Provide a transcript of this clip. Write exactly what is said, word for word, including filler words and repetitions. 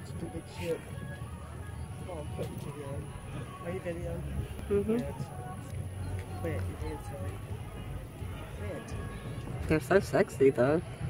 Stupid shit. Oh, I'm putting video. Are you video? Mm-hmm. Yes. Plant your hands, sorry. Plant. They're so sexy though.